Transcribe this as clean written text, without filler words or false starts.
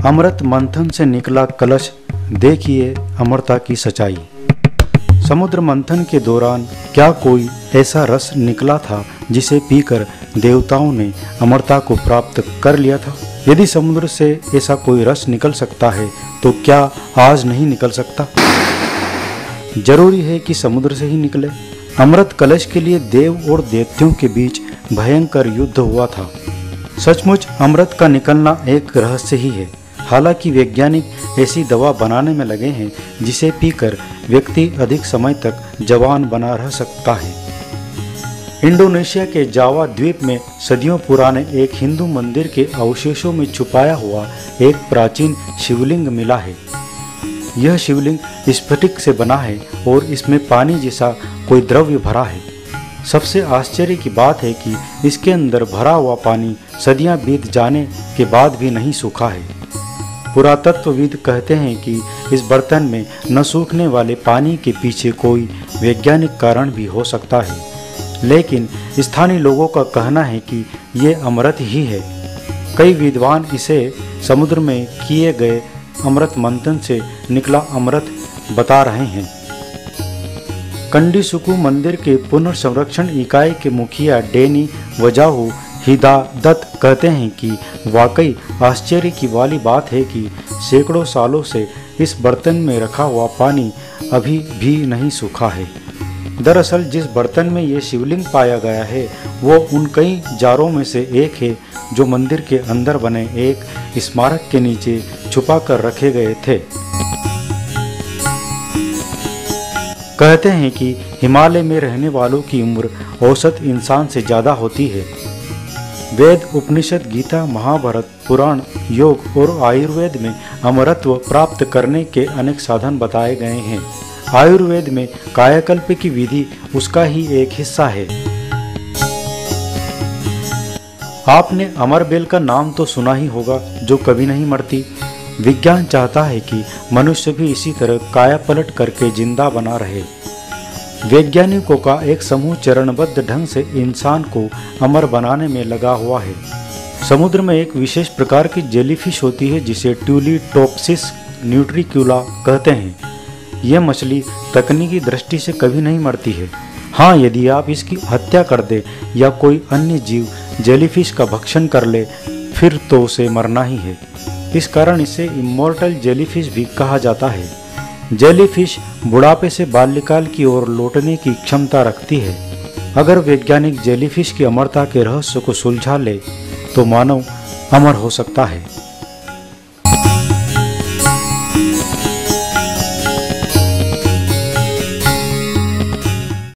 अमृत मंथन से निकला कलश, देखिए अमरता की सच्चाई। समुद्र मंथन के दौरान क्या कोई ऐसा रस निकला था जिसे पीकर देवताओं ने अमरता को प्राप्त कर लिया था? यदि समुद्र से ऐसा कोई रस निकल सकता है तो क्या आज नहीं निकल सकता? जरूरी है कि समुद्र से ही निकले। अमृत कलश के लिए देव और दैत्यों के बीच भयंकर युद्ध हुआ था। सचमुच अमृत का निकलना एक रहस्य ही है। हालांकि वैज्ञानिक ऐसी दवा बनाने में लगे हैं जिसे पीकर व्यक्ति अधिक समय तक जवान बना रह सकता है। इंडोनेशिया के जावा द्वीप में सदियों पुराने एक हिंदू मंदिर के अवशेषों में छुपाया हुआ एक प्राचीन शिवलिंग मिला है। यह शिवलिंग स्फटिक से बना है और इसमें पानी जैसा कोई द्रव्य भरा है। सबसे आश्चर्य की बात है कि इसके अंदर भरा हुआ पानी सदियां बीत जाने के बाद भी नहीं सूखा है। पुरातत्वविद कहते हैं कि इस बर्तन में न सूखने वाले पानी के पीछे कोई वैज्ञानिक कारण भी हो सकता है, लेकिन स्थानीय लोगों का कहना है कि ये अमृत ही है। कई विद्वान इसे समुद्र में किए गए अमृत मंथन से निकला अमृत बता रहे हैं। कंडीसुकु मंदिर के पुनर्संरक्षण इकाई के मुखिया डेनी वजाहू हिदादत कहते हैं कि वाकई आश्चर्य की वाली बात है कि सैकड़ों सालों से इस बर्तन में रखा हुआ पानी अभी भी नहीं सूखा है। दरअसल जिस बर्तन में ये शिवलिंग पाया गया है वो उन कई जारों में से एक है जो मंदिर के अंदर बने एक स्मारक के नीचे छुपा कर रखे गए थे। कहते हैं कि हिमालय में रहने वालों की उम्र औसत इंसान से ज़्यादा होती है। वेद, उपनिषद, गीता, महाभारत, पुराण, योग और आयुर्वेद में अमरत्व प्राप्त करने के अनेक साधन बताए गए हैं। आयुर्वेद में कायाकल्प की विधि उसका ही एक हिस्सा है। आपने अमर बेल का नाम तो सुना ही होगा, जो कभी नहीं मरती। विज्ञान चाहता है कि मनुष्य भी इसी तरह काया पलट करके जिंदा बना रहे। वैज्ञानिकों का एक समूह चरणबद्ध ढंग से इंसान को अमर बनाने में लगा हुआ है। समुद्र में एक विशेष प्रकार की जेलीफिश होती है जिसे ट्यूलिटोप्सिस न्यूट्रिक्यूला कहते हैं। यह मछली तकनीकी दृष्टि से कभी नहीं मरती है। हाँ, यदि आप इसकी हत्या कर दे या कोई अन्य जीव जेलीफिश का भक्षण कर ले फिर तो उसे मरना ही है। इस कारण इसे इमॉर्टल जेलीफिश भी कहा जाता है। जेलीफिश बुढ़ापे से बाल्यकाल की ओर लौटने की क्षमता रखती है। अगर वैज्ञानिक जेलीफिश की अमरता के रहस्य को सुलझा ले तो मानव अमर हो सकता है।